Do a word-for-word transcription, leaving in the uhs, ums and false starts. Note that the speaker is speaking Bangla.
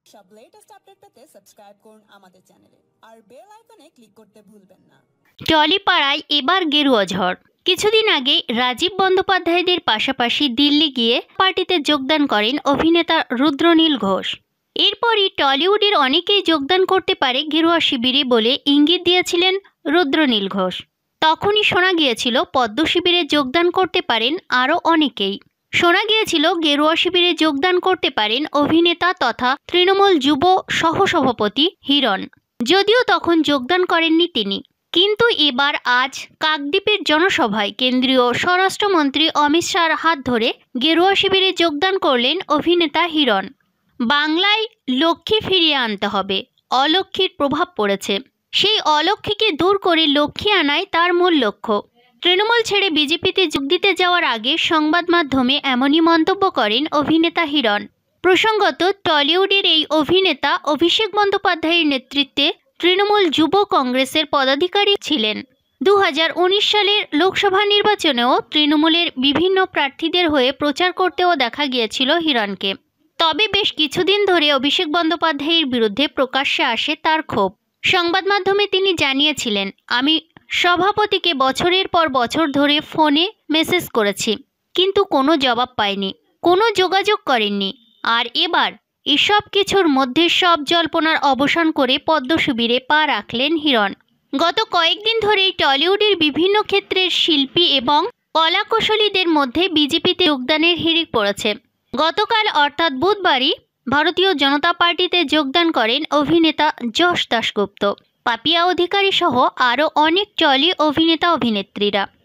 সব লেটেস্ট আপডেট পেতে সাবস্ক্রাইব করুন আমাদের চ্যানেলে আর বেল আইকনে ক্লিক করতে ভুলবেন না। টলিপাড়ায় এবার গেরুয়া ঝড়। কিছুদিন আগে রাজীব বন্দ্যোপাধ্যায়দের পাশাপাশি দিল্লি গিয়ে পার্টিতে যোগদান করেন অভিনেতা রুদ্রনীল ঘোষ। এরপরই টলিউডের অনেকেই যোগদান করতে পারে গেরুয়া শিবিরে বলে ইঙ্গিত দিয়েছিলেন রুদ্রনীল ঘোষ। তখনই শোনা গিয়েছিল পদ্ম শিবিরে যোগদান করতে পারেন আরও অনেকেই। শোনা গিয়েছিল গেরুয়া শিবিরে যোগদান করতে পারেন অভিনেতা তথা তৃণমূল যুব সহসভাপতি হিরণ, যদিও তখন যোগদান করেননি তিনি। কিন্তু এবার আজ কাকদ্বীপের জনসভায় কেন্দ্রীয় স্বরাষ্ট্রমন্ত্রী অমিত শাহর হাত ধরে গেরুয়া শিবিরে যোগদান করলেন অভিনেতা হিরণ। বাংলায় লক্ষ্মী ফিরিয়ে আনতে হবে, অলক্ষ্মীর প্রভাব পড়েছে, সেই অলক্ষ্মীকে দূর করে লক্ষ্মী আনাই তার মূল লক্ষ্য। তৃণমূল ছেড়ে বিজেপিতে যোগ দিতে যাওয়ার আগে সংবাদ মাধ্যমে এমনই মন্তব্য করেন অভিনেতা হিরণ। প্রসঙ্গত, টলিউডের এই অভিনেতা অভিষেক বন্দ্যোপাধ্যায়ের নেতৃত্বে তৃণমূল যুব কংগ্রেসের পদাধিকারী ছিলেন। দু হাজার উনিশ সালের লোকসভা নির্বাচনেও তৃণমূলের বিভিন্ন প্রার্থীদের হয়ে প্রচার করতেও দেখা গিয়েছিল হিরণকে। তবে বেশ কিছুদিন ধরে অভিষেক বন্দ্যোপাধ্যায়ের বিরুদ্ধে প্রকাশ্যে আসে তার ক্ষোভ। সংবাদ মাধ্যমে তিনি জানিয়েছিলেন, আমি সভাপতিকে বছরের পর বছর ধরে ফোনে মেসেজ করেছি, কিন্তু কোনো জবাব পাইনি, কোনো যোগাযোগ করেননি। আর এবার এসব কিছুর মধ্যে সব জল্পনার অবসান করে পদ্ম শিবিরে পা রাখলেন হিরণ। গত কয়েকদিন ধরেই টলিউডের বিভিন্ন ক্ষেত্রের শিল্পী এবং কলাকুশলীদের মধ্যে বিজেপিতে যোগদানের হিড়িক পড়েছে। গতকাল অর্থাৎ বুধবারই ভারতীয় জনতা পার্টিতে যোগদান করেন অভিনেতা যশ দাশগুপ্ত, পাপিয়া অধিকারী সহ আরও অনেক টলি অভিনেতা অভিনেত্রীরা।